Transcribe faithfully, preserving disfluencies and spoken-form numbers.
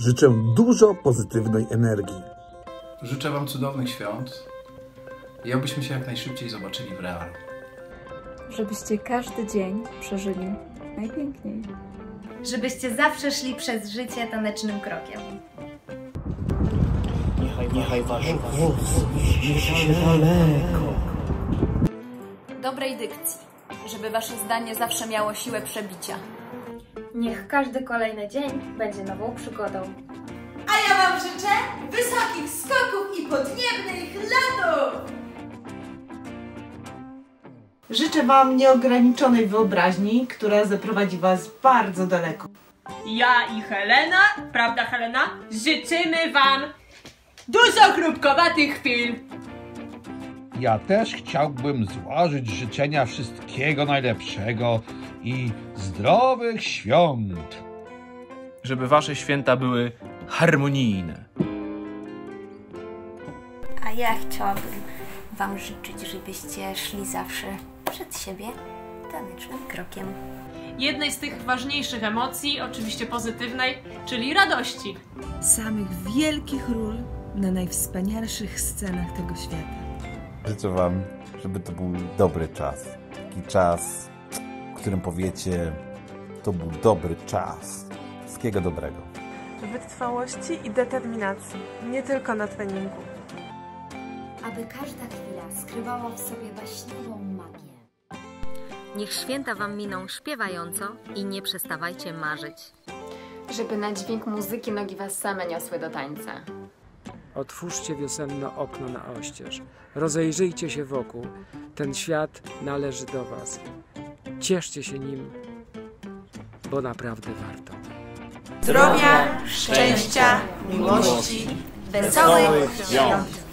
życzę dużo pozytywnej energii. Życzę Wam cudownych świąt i abyśmy się jak najszybciej zobaczyli w realu. Żebyście każdy dzień przeżyli najpiękniej. Żebyście zawsze szli przez życie tanecznym krokiem. Niechaj, niechaj wasz głos wiezie daleko. Dobrej dykcji, żeby wasze zdanie zawsze miało siłę przebicia. Niech każdy kolejny dzień będzie nową przygodą. A ja Wam życzę wysokich skoków i podniebnych lotów! Życzę Wam nieograniczonej wyobraźni, która zaprowadzi Was bardzo daleko. Ja i Helena, prawda Helena, życzymy Wam dużo chrupkowatych chwil. Ja też chciałbym złożyć życzenia wszystkiego najlepszego i zdrowych świąt. Żeby wasze święta były harmonijne. A ja chciałabym Wam życzyć, żebyście szli zawsze przed siebie tanecznym krokiem. Jednej z tych ważniejszych emocji, oczywiście pozytywnej, czyli radości. Samych wielkich ról na najwspanialszych scenach tego świata. Życzę Wam, żeby to był dobry czas. Taki czas, w którym powiecie, to był dobry czas. Wszystkiego dobrego. Wytrwałości i determinacji, nie tylko na treningu. Aby każda chwila skrywała w sobie baśniową magię. Niech święta Wam miną śpiewająco i nie przestawajcie marzyć. Żeby na dźwięk muzyki nogi Was same niosły do tańca. Otwórzcie wiosenne okno na oścież. Rozejrzyjcie się wokół. Ten świat należy do Was. Cieszcie się nim, bo naprawdę warto. Zdrowia, szczęścia, miłości, wesołych świąt!